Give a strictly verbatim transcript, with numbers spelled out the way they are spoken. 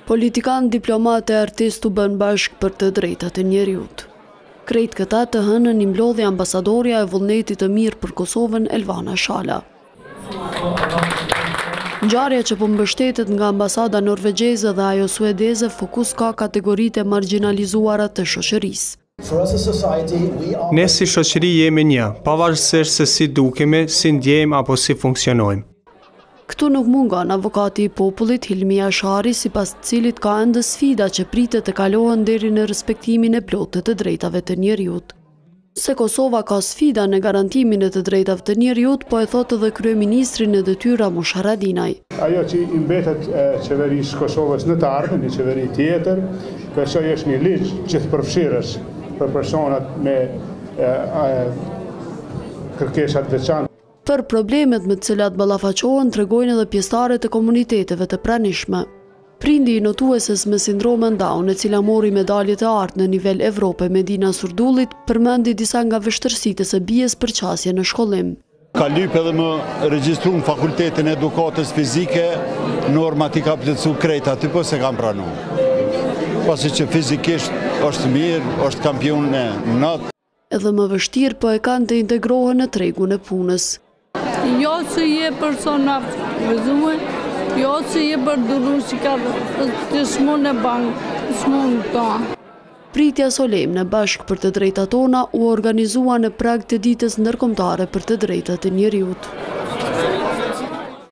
Politikan, diplomat e artist u bën bashk për të drejtat e njeriut. Krejt këta të hënën i mblodhi ambasadorja e vullnetit të mirë për Kosovën, Elvana Shala. Ngjarja që po mbështetet nga ambasada norvegjeze dhe ajo suedeze fokus ka kategoritë e marginalizuara të shoqërisë. Ne si shoqëri jemi një, pavarësisht se si dukemi, si ndjejmë apo si funksionojmë. Këtu nuk mungon avokati i popullit Hilmi Ashari, sipas të cilit ka ende sfida që pritet të kalohen deri në respektimin e plotë të drejtave të njeriut. Se Kosova ka sfida në garantimin e të drejtave të njeriut, po e thotë edhe kryeministri në detyrë Ramush Haradinaj. Ajo që i mbetet qeverisë Kosovës në të ardhmen, një qeveri tjetër, besoj është një ligj gjithëpërfshirës për personat me e, e, kërkesat veçanta. Për problemet me të cilat ballafaqohen tregojnë edhe pjesëtarët e komuniteteve të pranishme. Prindi i notueses me sindromen Down, e cila mori medaljet e artë në nivel Evrope, Medina Surdullit, përmendi disa nga vështërsitë së bijes për qasje në shkollim. Ka lyp edhe më regjistru në fakultetin e edukatës fizike, normat i ka plotësu krejt aty, po se kam pranu. Pasi që fizikisht është mirë, është kampion në natë. Edhe më vështirë po e kanë të integrohen në tregun e punës. Jo se je persona vëzume, jo se je përduru që ka të shmon e bankë, të shmon ta. Pritja solemne bashkë për të drejtat tona u organizua në prag të ditës ndërkombëtare për të drejtat e njeriut.